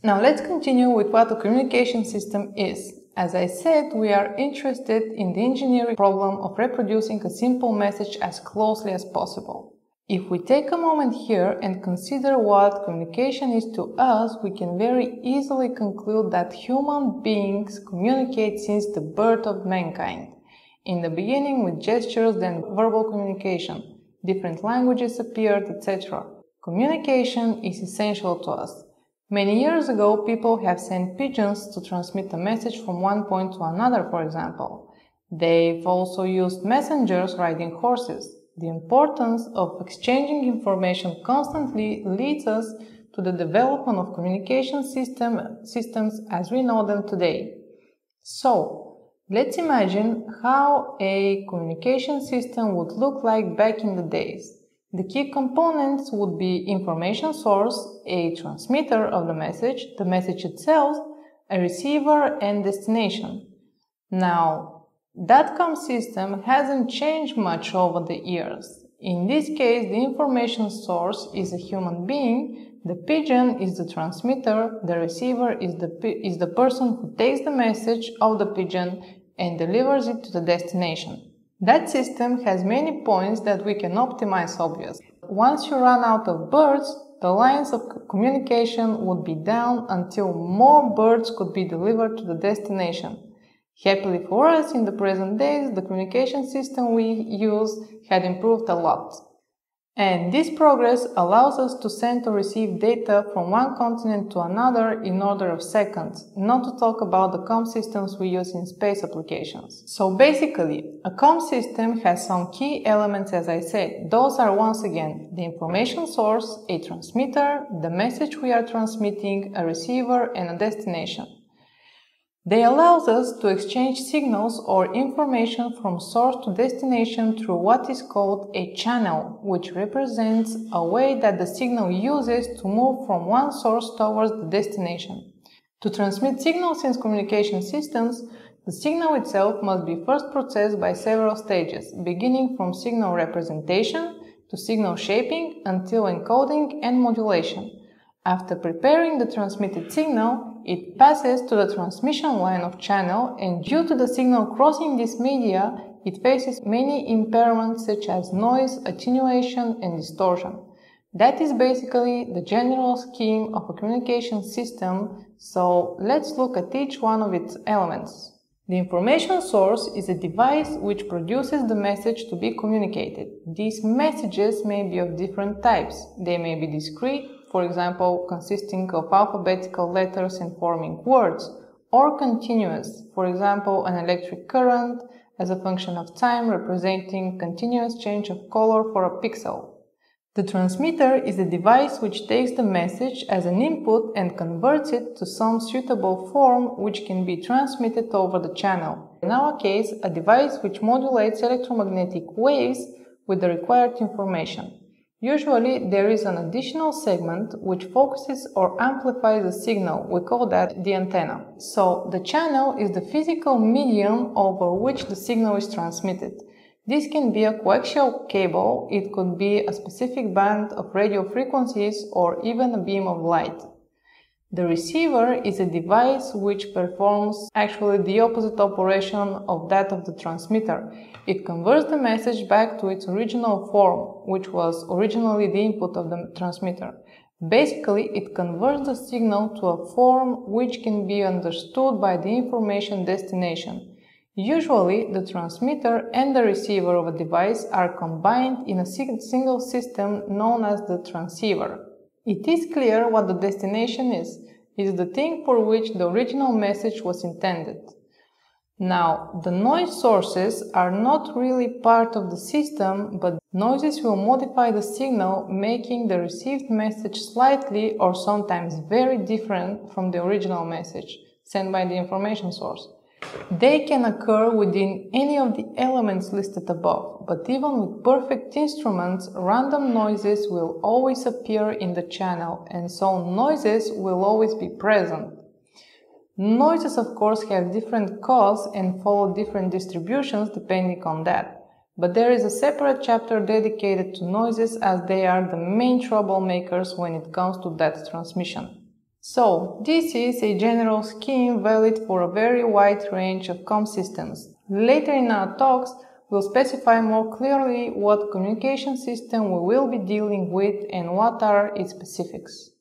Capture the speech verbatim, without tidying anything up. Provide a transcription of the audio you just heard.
Now let's continue with what a communication system is. As I said, we are interested in the engineering problem of reproducing a simple message as closely as possible. If we take a moment here and consider what communication is to us, we can very easily conclude that human beings communicate since the birth of mankind. In the beginning with gestures, then verbal communication. Different languages appeared, et cetera. Communication is essential to us. Many years ago, people have sent pigeons to transmit a message from one point to another, for example. They've also used messengers riding horses. The importance of exchanging information constantly leads us to the development of communication system, systems as we know them today. So, let's imagine how a communication system would look like back in the days. The key components would be information source, a transmitter of the message, the message itself, a receiver, and destination. Now, that com system hasn't changed much over the years. In this case, the information source is a human being, the pigeon is the transmitter, the receiver is the, is the person who takes the message of the pigeon and delivers it to the destination. That system has many points that we can optimize, obviously. Once you run out of birds, the lines of communication would be down until more birds could be delivered to the destination. Happily for us, in the present days, the communication system we use had improved a lot. And this progress allows us to send or receive data from one continent to another in order of seconds, not to talk about the com systems we use in space applications. So basically, a com system has some key elements, as I said. Those are once again the information source, a transmitter, the message we are transmitting, a receiver, and a destination. They allow us to exchange signals or information from source to destination through what is called a channel, which represents a way that the signal uses to move from one source towards the destination. To transmit signals in communication systems, the signal itself must be first processed by several stages, beginning from signal representation to signal shaping until encoding and modulation. After preparing the transmitted signal, it passes to the transmission line of channel, and due to the signal crossing this media, it faces many impairments such as noise, attenuation, and distortion. That is basically the general scheme of a communication system, so let's look at each one of its elements. The information source is a device which produces the message to be communicated. These messages may be of different types. They may be discrete, for example, consisting of alphabetical letters and forming words, or continuous, for example, an electric current as a function of time representing continuous change of color for a pixel. The transmitter is a device which takes the message as an input and converts it to some suitable form which can be transmitted over the channel. In our case, a device which modulates electromagnetic waves with the required information. Usually, there is an additional segment which focuses or amplifies the signal. We call that the antenna. So, the channel is the physical medium over which the signal is transmitted. This can be a coaxial cable, it could be a specific band of radio frequencies, or even a beam of light. The receiver is a device which performs actually the opposite operation of that of the transmitter. It converts the message back to its original form, which was originally the input of the transmitter. Basically, it converts the signal to a form which can be understood by the information destination. Usually, the transmitter and the receiver of a device are combined in a single system known as the transceiver. It is clear what the destination is. It is the thing for which the original message was intended. Now, the noise sources are not really part of the system, but noises will modify the signal, making the received message slightly or sometimes very different from the original message sent by the information source. They can occur within any of the elements listed above, but even with perfect instruments, random noises will always appear in the channel, and so noises will always be present. Noises, of course, have different cause and follow different distributions depending on that, but there is a separate chapter dedicated to noises as they are the main troublemakers when it comes to data transmission. So, this is a general scheme valid for a very wide range of comm systems. Later in our talks, we'll specify more clearly what communication system we will be dealing with and what are its specifics.